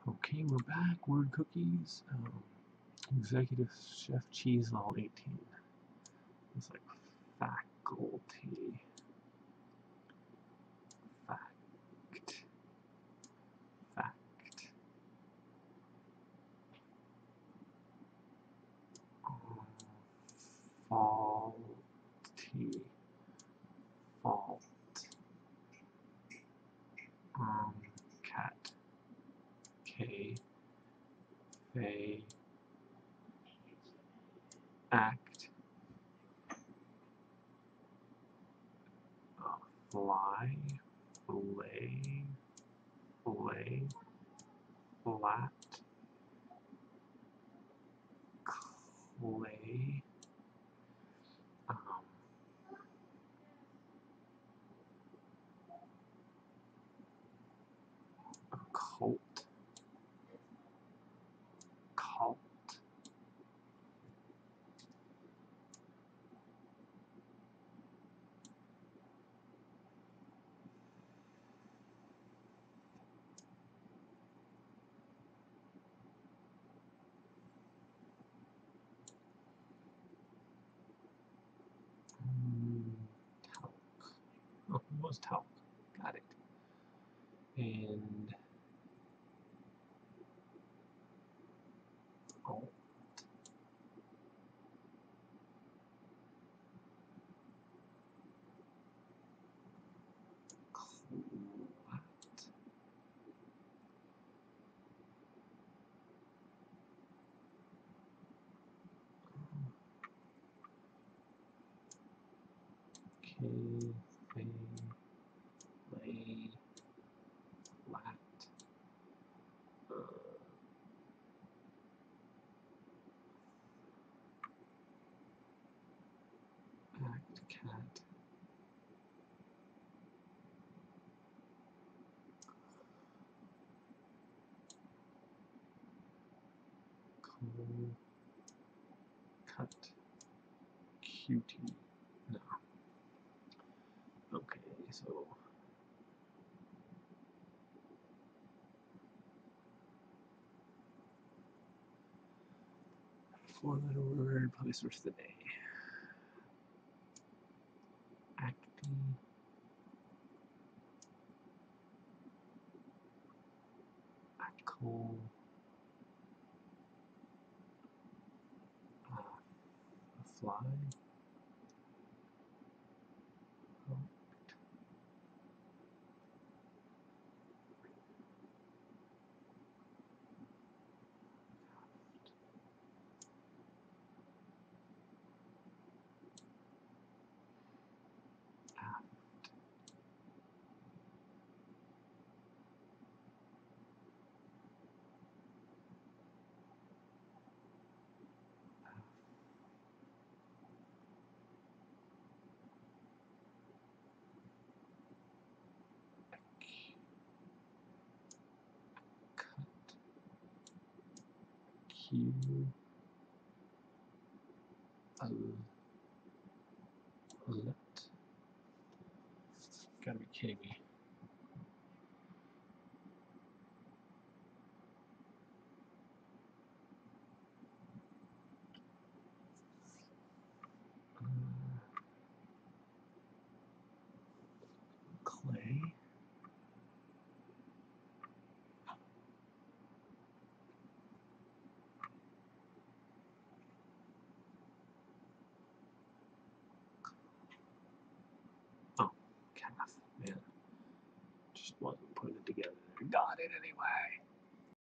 Okay, we're back. Word cookies. Executive Chef Cheese level 18. It's like faculty. Fact. Fact. Faulty. Fault. Cat. K. Fay. Act. Fly. Fillet. Fillet. Flat. Clay. Um, Cult. Cult. Talc. Oh, it was talc. Got it. And alt. Clat. K. Fay. Lay. Flat. Act. Cat. Cool. Cut. Cutie. No. Okay, so 4-letter word, place word of the day. Acting. Ackle. A fly. Oh, aft. Cut. Q. Let. Gotta be kidding me. Clay. Oh, calf. Man, just wasn't putting it together. Got it anyway.